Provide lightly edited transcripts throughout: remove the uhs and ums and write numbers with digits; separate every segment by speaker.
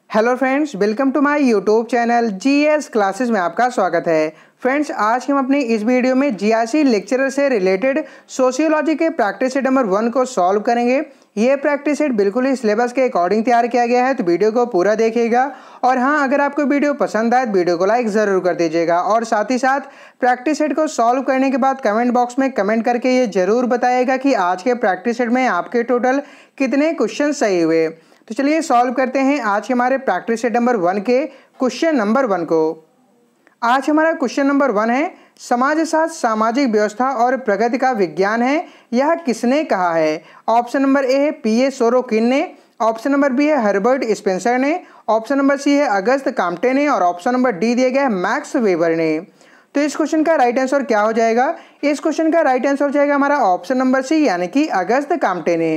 Speaker 1: Hello friends, welcome to my YouTube channel GS classes में आपका स्वागत है। फ्रेंड्स, आज हम अपनी इस वीडियो में जीआईसी लेक्चरर से रिलेटेड सोशियोलॉजी के प्रैक्टिस सेट नंबर 1 को सॉल्व करेंगे। ये प्रैक्टिस सेट बिल्कुल ही सिलेबस के अकॉर्डिंग तैयार किया गया है, तो वीडियो को पूरा देखिएगा। और हाँ, अगर आपको वीडियो पसंद आए तो वीडियो को लाइक ज़रूर कर दीजिएगा। और साथ ही साथ प्रैक्टिस सेट को सॉल्व करने के बाद कमेंट बॉक्स में कमेंट करके ये ज़रूर बताइएगा कि आज के प्रैक्टिस सेट में आपके टोटल कितने क्वेश्चन सही हुए। तो चलिए सॉल्व करते हैं आज के हमारे प्रैक्टिस सेट नंबर 1 के क्वेश्चन नंबर 1 को। आज हमारा क्वेश्चन नंबर 1 है, समाजशास्त्र सामाजिक व्यवस्था और प्रगति का विज्ञान है, यह किसने कहा है। ऑप्शन नंबर ए है पीए सोरोकिन ने, ऑप्शन नंबर बी है हर्बर्ट स्पेंसर ने, ऑप्शन नंबर सी है अगस्त काम्टे ने और ऑप्शन नंबर डी दिया गया है मैक्स वेबर ने। तो इस क्वेश्चन का राइट आंसर क्या हो जाएगा? इस क्वेश्चन का राइट आंसर हो जाएगा हमारा ऑप्शन नंबर सी, यानी कि अगस्त काम्टे ने।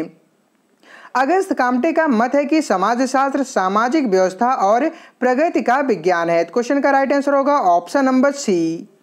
Speaker 1: अगस्त काम्टे का मत है कि समाजशास्त्र सामाजिक व्यवस्था और प्रगति का विज्ञान है। क्वेश्चन का राइट आंसर होगा ऑप्शन नंबर सी।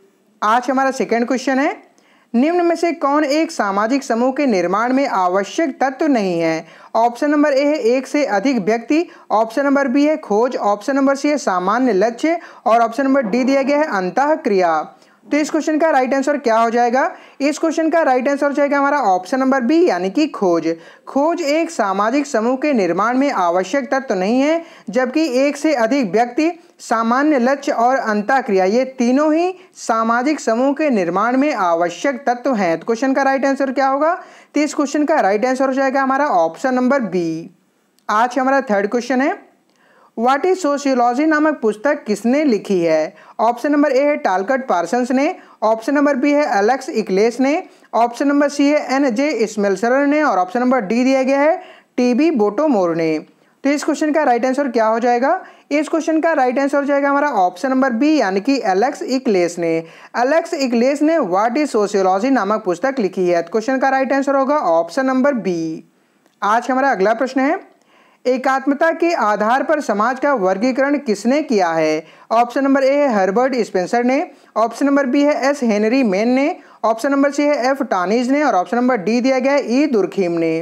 Speaker 1: आज हमारा सेकंड क्वेश्चन है, निम्न में से कौन एक सामाजिक समूह के निर्माण में आवश्यक तत्व नहीं है। ऑप्शन नंबर ए है एक से अधिक व्यक्ति, ऑप्शन नंबर बी है खोज, ऑप्शन नंबर सी है सामान्य लक्ष्य और ऑप्शन नंबर डी दिया गया है अंतःक्रिया। तो इस क्वेश्चन का राइट आंसर क्या हो जाएगा? इस क्वेश्चन का राइट आंसर हो जाएगा हमारा ऑप्शन नंबर बी, यानी कि खोज। खोज एक सामाजिक समूह के निर्माण में आवश्यक तत्व नहीं है, जबकि एक से अधिक व्यक्ति, सामान्य लक्ष्य और अंतःक्रिया ये तीनों ही सामाजिक समूह के निर्माण में आवश्यक तत्व हैं। तो क्वेश्चन का राइट आंसर क्या होगा? तो इस क्वेश्चन का राइट आंसर हो जाएगा हमारा ऑप्शन नंबर बी। आज हमारा थर्ड क्वेश्चन है, व्हाट इज सोशियोलॉजी नामक पुस्तक किसने लिखी है। ऑप्शन नंबर ए है टालकट पार्सन्स ने, ऑप्शन नंबर बी है एलेक्स इक्लेस ने, ऑप्शन नंबर सी है एन.जे. स्मेल्सर ने और ऑप्शन नंबर डी दिया गया है टी.बी. बोटोमोर ने। तो इस क्वेश्चन का राइट आंसर क्या हो जाएगा? इस क्वेश्चन का राइट आंसर हो जाएगा हमारा ऑप्शन नंबर बी, यानी कि एलेक्स इक्लेस ने। एलेक्स इक्लेस ने व्हाट इज सोशियोलॉजी नामक पुस्तक लिखी है। क्वेश्चन का राइट आंसर होगा ऑप्शन नंबर बी। आज हमारा अगला प्रश्न है, एकात्मता के आधार पर समाज का वर्गीकरण किसने किया है। ऑप्शन नंबर ए है हर्बर्ट स्पेंसर ने, ऑप्शन नंबर बी है एस हेनरी मैन ने, ऑप्शन नंबर सी है एफ टानीज ने और ऑप्शन नंबर डी दिया गया है ई दुर्खीम ने।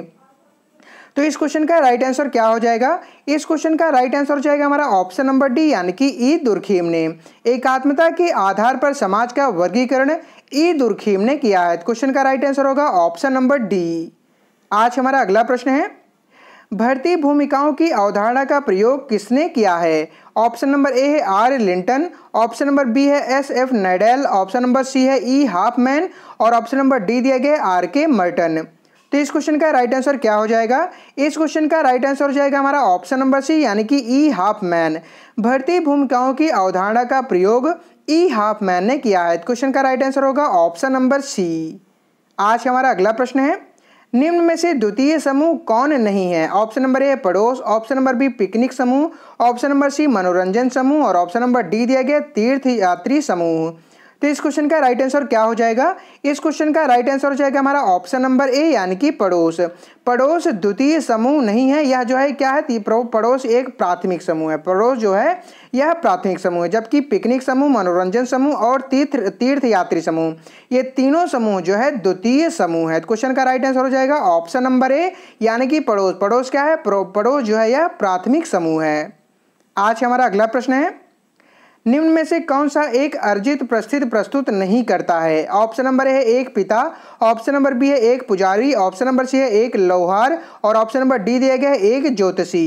Speaker 1: तो इस क्वेश्चन का राइट आंसर क्या हो जाएगा? इस क्वेश्चन का राइट आंसर हो जाएगा हमारा ऑप्शन नंबर डी, यानी कि ई दुर्खीम ने। एकात्मता के आधार पर समाज का वर्गीकरण ई दुर्खीम ने किया है। क्वेश्चन का राइट आंसर होगा ऑप्शन नंबर डी। आज हमारा अगला प्रश्न है, भर्ती भूमिकाओं की अवधारणा का प्रयोग किसने किया है। ऑप्शन नंबर ए है R Linton, option number B है S F Nadel, option number C है ई हाफमैन और ऑप्शन नंबर डी दिया गया आर के मर्टन। तो इस क्वेश्चन का राइट आंसर क्या हो जाएगा? इस क्वेश्चन का राइट आंसर हो जाएगा हमारा ऑप्शन नंबर सी, यानी कि ई हाफमैन। भर्ती भूमिकाओं की अवधारणा का प्रयोग ई हाफमैन ने किया है। क्वेश्चन का राइट आंसर होगा ऑप्शन नंबर सी। आज हमारा अगला प्रश्न है, निम्न में से द्वितीय समूह कौन नहीं है। ऑप्शन नंबर ए पड़ोस, ऑप्शन नंबर बी पिकनिक समूह, ऑप्शन नंबर सी मनोरंजन समूह और ऑप्शन नंबर डी दिया गया तीर्थ यात्री समूह। तो इस क्वेश्चन का राइट आंसर क्या हो जाएगा? इस क्वेश्चन का राइट आंसर हो जाएगा हमारा ऑप्शन नंबर ए, यानी कि पड़ोस। पड़ोस द्वितीय समूह नहीं है, यह जो है क्या है, पड़ोस एक प्राथमिक समूह है। पड़ोस जो है यह प्राथमिक समूह है, जबकि पिकनिक समूह, मनोरंजन समूह और तीर्थ यात्री समूह ये तीनों समूह जो है द्वितीय समूह है। क्वेश्चन का राइट आंसर हो जाएगा ऑप्शन नंबर ए, यानी कि पड़ोस। पड़ोस क्या है? पड़ोस जो है यह प्राथमिक समूह है। आज हमारा अगला प्रश्न है, निम्न में से कौन सा एक अर्जित परिस्थिति प्रस्तुत नहीं करता है। ऑप्शन नंबर ए है एक पिता, ऑप्शन नंबर बी है एक पुजारी, ऑप्शन नंबर सी है एक लोहार और ऑप्शन नंबर डी दिया गया है एक ज्योतिषी।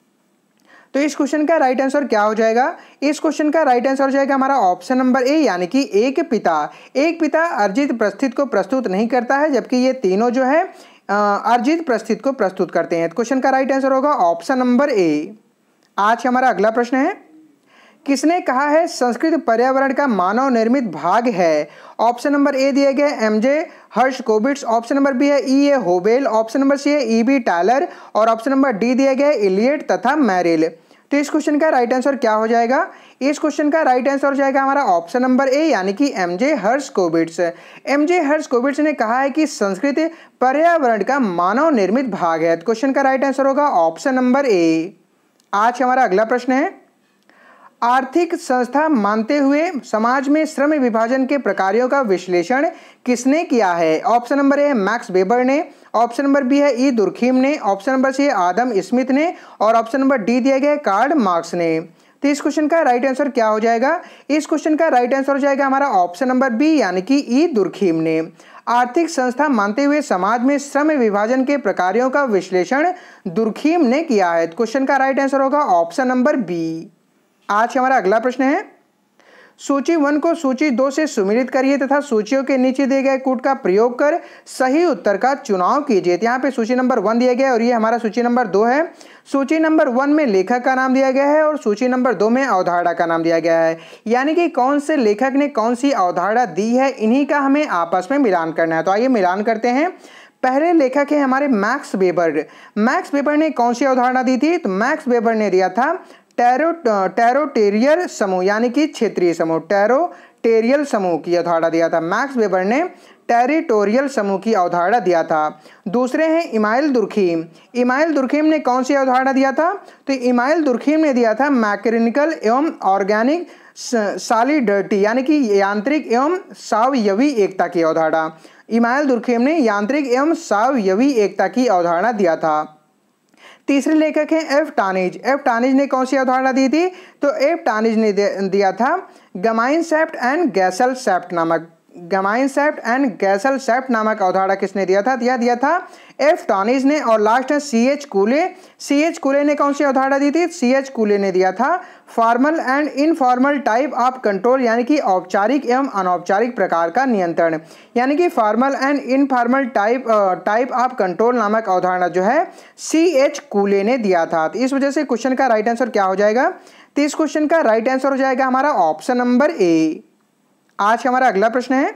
Speaker 1: तो इस क्वेश्चन का राइट आंसर क्या हो जाएगा? इस क्वेश्चन का राइट आंसर हो जाएगा हमारा ऑप्शन नंबर ए, यानी कि एक पिता। एक पिता अर्जित परिस्थिति को प्रस्तुत नहीं करता है, जबकि ये तीनों जो है अर्जित परिस्थिति को प्रस्तुत करते हैं। क्वेश्चन का राइट आंसर होगा ऑप्शन नंबर ए। आज हमारा अगला प्रश्न है, किसने कहा है संस्कृत पर्यावरण का मानव निर्मित भाग है। ऑप्शन नंबर ए दिया गया M J. Herskovits, option number B है E A. Hoebel, option number C है ई.बी. टायलर और ऑप्शन नंबर डी दिया गया इलियट तथा मैरिल। तो इस क्वेश्चन का राइट आंसर क्या हो जाएगा? इस क्वेश्चन का राइट आंसर हो जाएगा हमारा ऑप्शन नंबर ए, यानी कि एम.जे. हर्शकोविट्ज। एम.जे. हर्शकोविट्ज ने कहा है कि संस्कृत पर्यावरण का मानव निर्मित भाग है। क्वेश्चन का राइट आंसर होगा ऑप्शन नंबर ए। आज हमारा अगला प्रश्न है, आर्थिक संस्था मानते हुए समाज में श्रम विभाजन के प्रकारों का विश्लेषण किसने किया है? ऑप्शन नंबर ए है मैक्स वेबर ने, ऑप्शन नंबर बी है ई दुर्खीम ने, ऑप्शन नंबर सी है आदम स्मिथ ने और ऑप्शन नंबर डी दिया गया है कार्ल मार्क्स ने। तो इस क्वेश्चन का राइट आंसर क्या हो जाएगा? इस क्वेश्चन का राइट आंसर हो जाएगा हमारा ऑप्शन नंबर बी यानी कि ई दुर्खीम ने। आर्थिक संस्था मानते हुए समाज में श्रम विभाजन के प्रकारों का विश्लेषण दुर्खीम ने किया है। क्वेश्चन का राइट आंसर होगा ऑप्शन नंबर बी। आज हमारा अगला प्रश्न है, सूची 1 को सूची 2 से सुमेलित करिए तथा सूचियों के नीचे दिए गए कूट का प्रयोग कर सही उत्तर का चुनाव कीजिए। यहाँ पे सूची नंबर 1 दिया गया है और ये हमारा सूची नंबर 2 है। सूची नंबर 1 में लेखक का नाम दिया गया है और सूची नंबर 2 में अवधारणा का नाम दिया गया है, यानी कि कौन से लेखक ने कौन सी अवधारणा दी है, इन्हीं का हमें आपस में मिलान करना है। तो आइए मिलान करते हैं। पहले लेखक है हमारे मैक्स वेबर। मैक्स वेबर ने कौन सी अवधारणा दी थी? तो मैक्स वेबर ने दिया था टेरोटेरियल समूह यानी कि क्षेत्रीय समूह, टेरोटेरियल समूह की अवधारणा दिया था। मैक्स वेबर ने टेरिटोरियल समूह की अवधारणा दिया था। दूसरे हैं इमाइल दुर्खीम। इमाइल दुर्खीम ने कौन सी अवधारणा दिया था? तो इमाइल दुर्खीम ने दिया था मैकेनिकल एवं ऑर्गेनिक सॉलिडरिटी यानी कि यांत्रिक एवं सावयवी एकता की अवधारणा। इमाइल दुर्खीम ने यांत्रिक एवं सावयवी एकता की अवधारणा दिया था। तीसरे लेखक हैं एफ टानिज। एफ टानिज ने कौन सी अवधारणा दी थी? तो एफ टानिज ने दिया था गमाइनसेप्ट एंड गैसलसेप्ट नामक, गमाइनसेप्ट एंड गैसलसेप्ट नामक अवधारणा किसने दिया था? दिया था एफ टानिज ने। और लास्ट है सी एच कूले। सी एच कूले ने कौन सी अवधारणा दी थी? सी एच कूले ने दिया था formal and informal type of control यानी कि औपचारिक एवं अनौपचारिक प्रकार का नियंत्रण, यानी कि formal and informal type of control नामक अवधारणा जो है सी एच कूले ने दिया था। तो इस वजह से क्वेश्चन का राइट आंसर क्या हो जाएगा? तो इस क्वेश्चन का राइट आंसर हो जाएगा हमारा ऑप्शन नंबर ए। आज हमारा अगला प्रश्न है,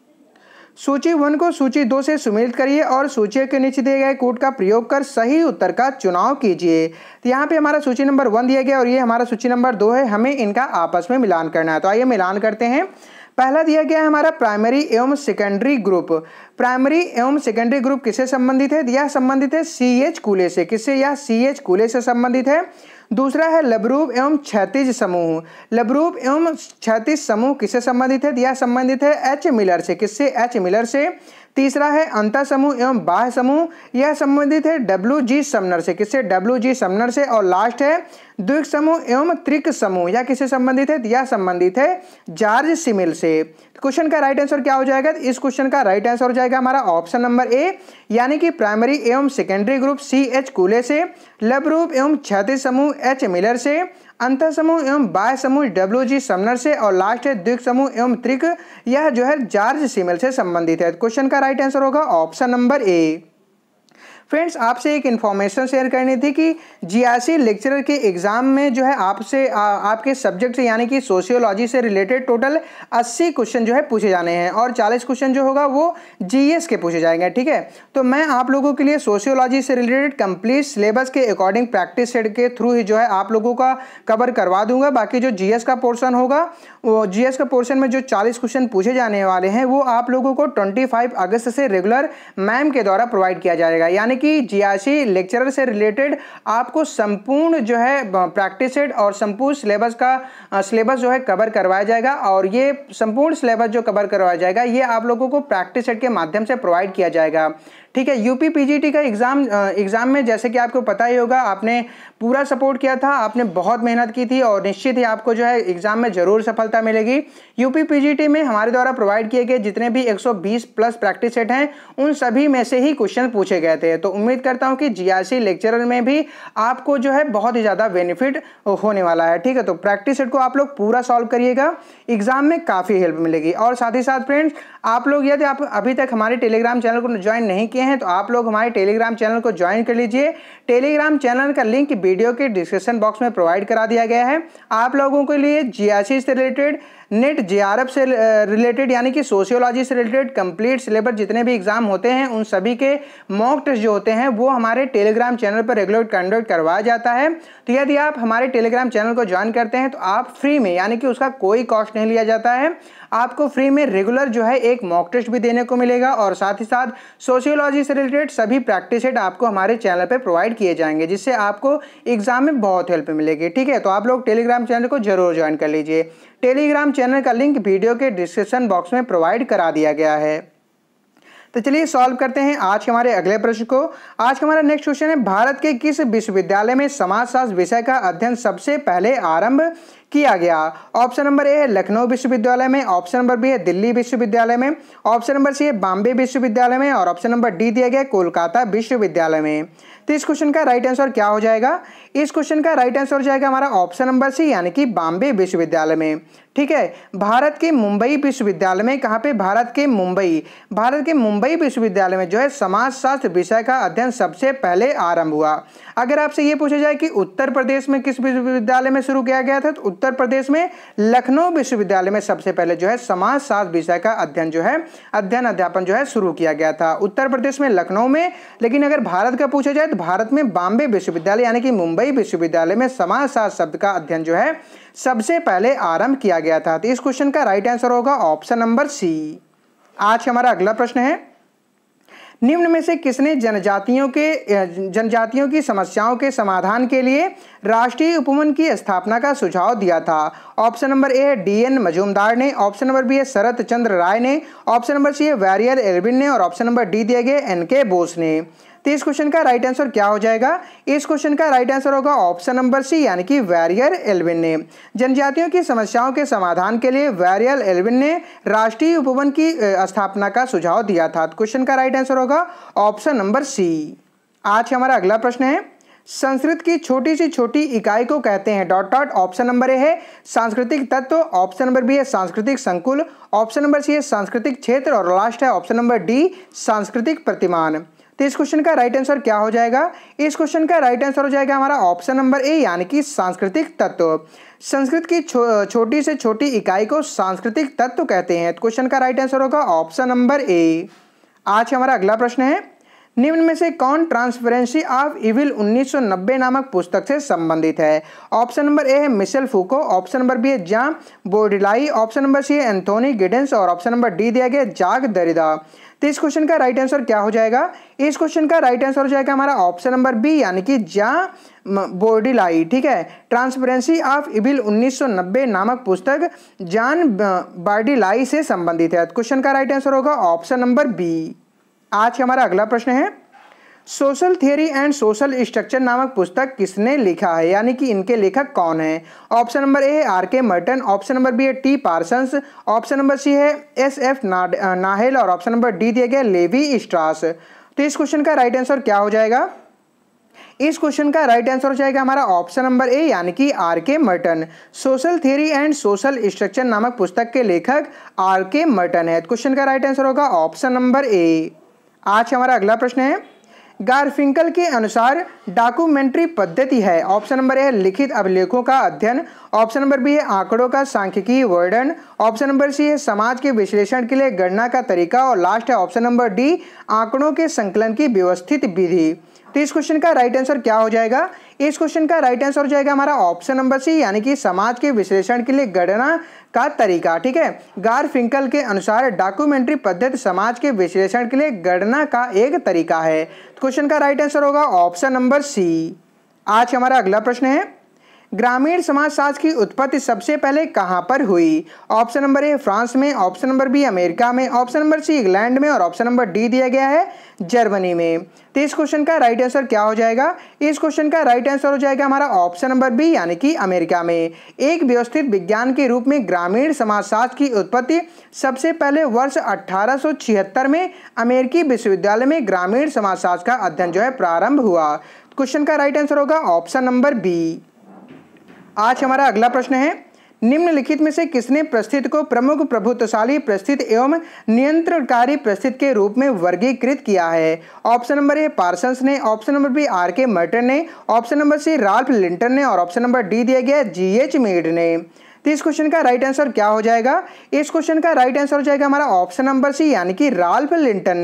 Speaker 1: सूची 1 को सूची 2 से सुमेलित करिए और सूचियों के नीचे दिए गए कूट का प्रयोग कर सही उत्तर का चुनाव कीजिए। तो यहाँ पे हमारा सूची नंबर 1 दिया गया और ये हमारा सूची नंबर 2 है, हमें इनका आपस में मिलान करना है। तो आइए मिलान करते हैं। पहला दिया गया है हमारा प्राइमरी एवं सेकेंडरी ग्रुप। प्राइमरी एवं सेकेंडरी ग्रुप किससे संबंधित है? यह संबंधित है सी एच कूले से। किससे? यह सी एच कूले से संबंधित है। दूसरा है लबरूप एवं क्षैतिज समूह। लबरूप एवं क्षैतिज समूह किससे संबंधित है? यह संबंधित है एच मिलर से। किससे? एच मिलर से। तीसरा है अंतः समूह एवं बाह्य समूह, यह संबंधित है डब्ल्यू जी समनर से। किससे? डब्ल्यू जी समनर से। और लास्ट है द्विक समूह एवं त्रिक समूह, यह किससे संबंधित है? यह संबंधित है जॉर्ज सिमिल से। क्वेश्चन का राइट आंसर क्या हो जाएगा? इस क्वेश्चन का राइट आंसर हो जाएगा हमारा ऑप्शन नंबर ए, यानी कि प्राइमरी एवं secondary group C H Cooley से, लबरूप एवं क्षैतिज समूह एच मिलर से, अंतः समूह एवं बाह्य समूह डब्ल्यू जी समनर से और लास्ट है द्विक समूह एवं त्रिक, यह जो है जॉर्ज सिमिल से संबंधित है। क्वेश्चन का राइट आंसर होगा ऑप्शन नंबर ए। फ्रेंड्स, आपसे एक इन्फॉर्मेशन शेयर करनी थी कि जीआरसी लेक्चरर के एग्जाम में जो है आपसे आपके सब्जेक्ट से यानी कि सोशियोलॉजी से रिलेटेड टोटल 80 क्वेश्चन जो है पूछे जाने हैं और 40 क्वेश्चन जो होगा वो जीएस के पूछे जाएंगे। ठीक है, तो मैं आप लोगों के लिए सोशियोलॉजी से रिलेटेड कंप्लीट सिलेबस के अकॉर्डिंग प्रैक्टिस सेट के थ्रू ही जो है आप लोगों का कवर करवा दूंगा। बाकी जो जीएस का पोर्शन होगा वो जीएस का पोर्शन में जो 40 क्वेश्चन पूछे जाने वाले हैं वो आप लोगों को 25 अगस्त से रेगुलर मैम के द्वारा प्रोवाइड किया जाएगा। यानी कि जीआरसी लेक्चरर से रिलेटेड आपको संपूर्ण जो है प्रैक्टिस सेट और संपूर्ण सिलेबस जो है कवर करवाया जाएगा और ये संपूर्ण सिलेबस जो कवर करवाया जाएगा ये आप लोगों को प्रैक्टिस सेट के माध्यम से प्रोवाइड किया जाएगा। ठीक है, यूपी पीजीटी का एग्जाम में जैसे कि आपको पता ही होगा, आपने पूरा सपोर्ट किया था, आपने बहुत मेहनत की थी और निश्चित ही आपको जो है एग्जाम में जरूर सफलता मिलेगी। यूपी पीजीटी में हमारे द्वारा प्रोवाइड किए गए जितने भी 120 प्लस प्रैक्टिस सेट हैं उन सभी में से ही क्वेश्चन पूछे गए थे। तो उम्मीद करता हूं कि जीआरसी लेक्चरर में भी आपको जो है बहुत ही ज़्यादा बेनिफिट होने वाला है। ठीक है, तो प्रैक्टिस सेट को आप लोग पूरा सॉल्व करिएगा, एग्जाम में काफ़ी हेल्प मिलेगी। और साथ ही साथ फ्रेंड्स, आप लोग यदि आप अभी तक हमारे टेलीग्राम चैनल को ज्वाइन नहीं किए हैं तो आप लोग हमारे टेलीग्राम चैनल को ज्वाइन कर लीजिए। टेलीग्राम चैनल का लिंक वीडियो के डिस्क्रिप्शन बॉक्स में प्रोवाइड करा दिया गया है। आप लोगों के लिए जीआरसी से रिलेटेड नेट जेआरएफ से रिलेटेड यानी कि सोशियोलॉजी से रिलेटेड कंप्लीट सिलेबस जितने भी एग्जाम होते हैं उन सभी के मॉक टेस्ट जो होते हैं वो हमारे टेलीग्राम चैनल पर रेगुलर कंडक्ट करवाया जाता है। तो यदि आप हमारे टेलीग्राम चैनल को ज्वाइन करते हैं तो आप फ्री में, यानी कि उसका कोई कॉस्ट नहीं लिया जाता है, आपको फ्री में रेगुलर जो है एक मॉक टेस्ट भी देने को मिलेगा और साथ ही साथ सोशियोलॉजी से रिलेटेड सभी प्रैक्टिस सेट आपको हमारे चैनल पे प्रोवाइड किए जाएंगे, जिससे आपको एग्जाम में बहुत हेल्प मिलेगी। ठीक है, तो आप लोग टेलीग्राम चैनल को जरूर ज्वाइन कर लीजिए। टेलीग्राम चैनल का लिंक वीडियो के डिस्क्रिप्शन बॉक्स में प्रोवाइड करा दिया गया है। तो चलिए सॉल्व करते हैं आज के हमारे अगले प्रश्न को। आज का हमारा नेक्स्ट क्वेश्चन है, भारत के किस विश्वविद्यालय में समाजशास्त्र विषय का अध्ययन सबसे पहले आरंभ किया गया? ऑप्शन नंबर ए है लखनऊ विश्वविद्यालय में, ऑप्शन नंबर बी है दिल्ली विश्वविद्यालय में, ऑप्शन नंबर सी है बॉम्बे विश्वविद्यालय में और ऑप्शन नंबर डी दिया गया कोलकाता विश्वविद्यालय में। तो इस क्वेश्चन का राइट आंसर क्या हो जाएगा? इस क्वेश्चन का राइट आंसर हो जाएगा हमारा ऑप्शन नंबर सी, यानी कि बॉम्बे विश्वविद्यालय में। ठीक है, भारत के मुंबई विश्वविद्यालय में, कहाँ पे? भारत के मुंबई विश्वविद्यालय में जो है समाजशास्त्र विषय का अध्ययन सबसे पहले आरंभ हुआ। अगर आपसे ये पूछा जाए कि उत्तर प्रदेश में किस विश्वविद्यालय में शुरू किया गया था, तो उत्तर प्रदेश में लखनऊ विश्वविद्यालय में सबसे पहले जो है समाजशास्त्र विषय का अध्ययन जो है अध्यापन जो है शुरू किया गया था, उत्तर प्रदेश में लखनऊ में। लेकिन अगर भारत का पूछा जाए तो भारत में बॉम्बे विश्वविद्यालय यानी कि मुंबई विश्वविद्यालय में समाजशास्त्र शब्द का अध्ययन जो है सबसे पहले आरंभ किया गया था। तो इस क्वेश्चन का राइट आंसर होगा ऑप्शन नंबर सी। आज हमारा अगला प्रश्न है, निम्न में से किसने जनजातियों की समस्याओं के समाधान के लिए राष्ट्रीय उपवन की स्थापना का सुझाव दिया था? ऑप्शन नंबर ए है DN मजूमदार ने, ऑप्शन नंबर बी है शरत चंद्र राय ने, ऑप्शन नंबर सी है वैरियल एल्विन ने और ऑप्शन नंबर डी दिया गया NK बोस ने। तो इस क्वेश्चन का राइट आंसर क्या हो जाएगा? इस क्वेश्चन का राइट आंसर होगा ऑप्शन नंबर सी, यानी कि वैरियल एल्विन ने। जनजातियों की समस्याओं के समाधान के लिए वैरियल एल्विन ने राष्ट्रीय उपवन की स्थापना का सुझाव दिया था। तो क्वेश्चन का राइट आंसर होगा ऑप्शन नंबर सी। आज हमारा अगला प्रश्न है, संस्कृत की छोटी से छोटी इकाई को कहते हैं ... ऑप्शन नंबर ए है सांस्कृतिक तत्व, ऑप्शन नंबर बी है सांस्कृतिक संकुल, ऑप्शन नंबर सी है सांस्कृतिक क्षेत्र और लास्ट है ऑप्शन नंबर डी सांस्कृतिक प्रतिमान। तो इस क्वेश्चन का राइट आंसर क्या हो जाएगा? इस क्वेश्चन का राइट आंसर हो जाएगा हमारा ऑप्शन नंबर ए, यानी कि सांस्कृतिक तत्व। संस्कृत की छोटी से छोटी इकाई को सांस्कृतिक तत्व कहते हैं। तो क्वेश्चन का राइट आंसर होगा ऑप्शन नंबर ए। आज हमारा अगला प्रश्न है, निम्न में से कौन ट्रांसपेरेंसी ऑफ इविल 1990 नामक पुस्तक से संबंधित है? ऑप्शन नंबर ए है Michel Foucault, option number B है John Baudrillard, option number C है एंथोनी गिडेंस और ऑप्शन नंबर डी दिया गया जाक दरिदा। तो इस क्वेश्चन का राइट आंसर क्या हो जाएगा? इस क्वेश्चन का राइट आंसर हो जाएगा हमारा ऑप्शन नंबर बी, यानी कि जॉन बोडिलाई। ठीक है, ट्रांसपेरेंसी ऑफ इविल 1990 नामक पुस्तक जॉन बोडिलाई से संबंधित है। क्वेश्चन का राइट आंसर होगा ऑप्शन नंबर बी। आज हमारा अगला प्रश्न है, social theory and social structure नामक पुस्तक किसने लिखा है, यानी कि इनके लेखक कौन है? ऑप्शन नंबर ए है RK Merton, option number B है T Parsons, option number C है SF नाहेल और ऑप्शन नंबर डी दिया गया लेवी स्ट्रास। तो इस क्वेश्चन का राइट आंसर क्या हो जाएगा? इस क्वेश्चन का राइट आंसर हो जाएगा हमारा ऑप्शन नंबर ए, यानी कि RK Merton. Social theory and social structure नामक पुस्तक के लेखक RK मर्टन है। क्वेश्चन का राइट आंसर होगा ऑप्शन नंबर ए। आज हमारा अगला प्रश्न है, गारफिंकल के अनुसार डॉक्यूमेंट्री पद्धति है। ऑप्शन नंबर ए है लिखित अभिलेखों का अध्ययन, ऑप्शन नंबर बी है आंकड़ों का सांख्यिकीय वर्णन, ऑप्शन नंबर सी है समाज के विश्लेषण के लिए गणना का तरीका और लास्ट है ऑप्शन नंबर डी आंकड़ों के संकलन की व्यवस्थित विधि। तो इस क्वेश्चन का राइट आंसर क्या हो जाएगा? इस क्वेश्चन का राइट आंसर हो जाएगा हमारा ऑप्शन नंबर सी, यानी कि समाज के विश्लेषण के लिए गणना का तरीका। ठीक है, गारफिंकल के अनुसार डॉक्यूमेंट्री पद्धति समाज के विश्लेषण के लिए गणना का एक तरीका है। क्वेश्चन का राइट आंसर होगा ऑप्शन नंबर सी। आज हमारा अगला प्रश्न है, ग्रामीण समाजशास्त्र की उत्पत्ति सबसे पहले कहां पर हुई? ऑप्शन नंबर ए फ्रांस में, ऑप्शन नंबर बी अमेरिका में, ऑप्शन नंबर सी इंग्लैंड में और ऑप्शन नंबर डी दिया गया है जर्मनी में। तो इस क्वेश्चन का राइट आंसर क्या हो जाएगा? इस क्वेश्चन का राइट आंसर हो जाएगा हमारा ऑप्शन नंबर बी, यानी कि अमेरिका में। एक व्यवस्थित विज्ञान के रूप में ग्रामीण समाजशास्त्र की उत्पत्ति सबसे पहले वर्ष 1876 में अमेरिकी विश्वविद्यालय में ग्रामीण समाजशास्त्र का अध्ययन जो है प्रारंभ हुआ। क्वेश्चन का राइट आंसर होगा ऑप्शन नंबर बी। आज हमारा अगला प्रश्न है, निम्नलिखित में से किसने प्रस्थित को प्रमुख प्रभुत्वशाली प्रस्थित एवं नियंत्रणकारी प्रस्थित के रूप में वर्गीकृत किया है? ऑप्शन नंबर ए पार्सन्स ने, option number B RK Merton ने, option number C Ralph Linton ने और ऑप्शन नंबर डी दिया गया GH मीड ने। तो इस क्वेश्चन का राइट आंसर क्या हो जाएगा? इस क्वेश्चन का राइट आंसर हो जाएगा हमारा ऑप्शन नंबर सी, यानी कि राल्फ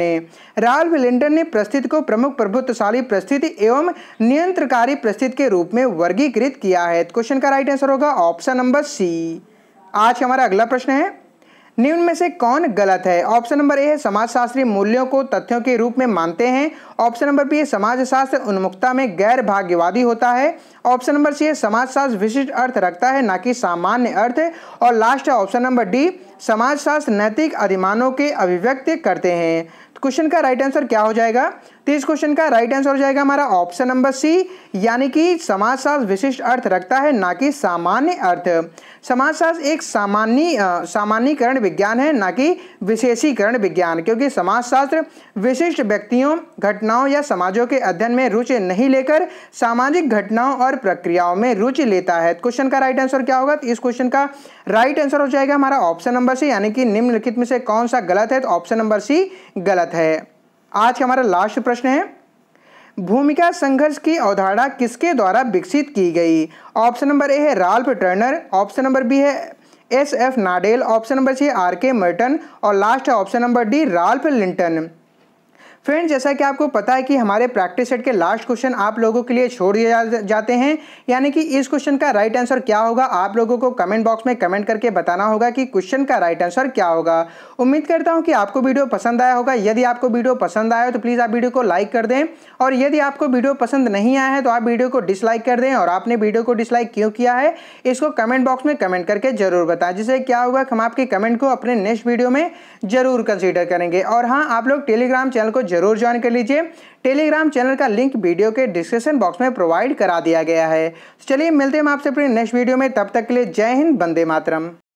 Speaker 1: लिंटन ने परिस्थिति को प्रमुख प्रभुत्वशाली परिस्थिति एवं नियंत्रकारी परिस्थिति के रूप में वर्गीकृत किया है। क्वेश्चन का राइट आंसर होगा ऑप्शन नंबर सी। आज हमारा अगला प्रश्न है, निम्न में से कौन गलत है? ऑप्शन नंबर ए है समाजशास्त्री मूल्यों को तथ्यों के रूप में मानते हैं। ऑप्शन नंबर बी है समाजशास्त्र उन्मुखता में गैर भाग्यवादी होता है। ऑप्शन नंबर सी है समाजशास्त्र विशिष्ट अर्थ रखता है ना कि सामान्य अर्थ। और लास्ट है ऑप्शन नंबर डी, समाजशास्त्र नैतिक अधिमानों के अभिव्यक्त करते हैं। क्वेश्चन का राइट आंसर क्या हो जाएगा? तो इस क्वेश्चन का राइट आंसर हो जाएगा हमारा ऑप्शन नंबर सी, यानी कि समाजशास्त्र विशिष्ट अर्थ रखता है ना कि सामान्य अर्थ। समाजशास्त्र एक सामान्यीकरण विज्ञान है ना कि विशेषीकरण विज्ञान, क्योंकि समाजशास्त्र विशिष्ट व्यक्तियों, घटनाओं या समाजों के अध्ययन में रुचि नहीं लेकर सामाजिक घटनाओं और प्रक्रियाओं में रुचि लेता है। क्वेश्चन का राइट आंसर क्या होगा? तो इस क्वेश्चन का राइट आंसर हो जाएगा हमारा ऑप्शन नंबर सी, यानी कि निम्नलिखित में से कौन सा गलत है? तो ऑप्शन नंबर सी गलत है। आज का हमारा लास्ट प्रश्न है, भूमिका संघर्ष की अवधारणा किसके द्वारा विकसित की गई? ऑप्शन नंबर ए है Ralph Turner, option number B है SF Nadel, option number C RK Merton और लास्ट है option number D Ralph Linton. Friends, जैसा कि आपको पता है कि हमारे प्रैक्टिस सेट के लास्ट क्वेश्चन आप लोगों के लिए छोड़ दिए जाते हैं, यानी कि इस क्वेश्चन का राइट आंसर क्या होगा आप लोगों को कमेंट बॉक्स में कमेंट करके बताना होगा कि क्वेश्चन का राइट आंसर क्या होगा। उम्मीद करता हूं कि आपको वीडियो पसंद आया होगा। यदि आपको वीडियो पसंद आया हो तो प्लीज़ आप वीडियो को लाइक कर दें, और यदि आपको वीडियो पसंद नहीं आया है तो आप वीडियो को डिसलाइक कर दें। और आपने वीडियो को डिसलाइक क्यों किया है इसको कमेंट बॉक्स में कमेंट करके जरूर बताएं, जिससे क्या होगा हम आपके कमेंट को अपने नेक्स्ट वीडियो में जरूर कंसीडर करेंगे। और हाँ, आप लोग टेलीग्राम चैनल को जरूर ज्वाइन कर लीजिए। टेलीग्राम चैनल का लिंक वीडियो के डिस्क्रिप्शन बॉक्स में प्रोवाइड करा दिया गया है। चलिए मिलते हैं हम आपसे अपने नेक्स्ट वीडियो में, तब तक के लिए जय हिंद, वंदे मातरम।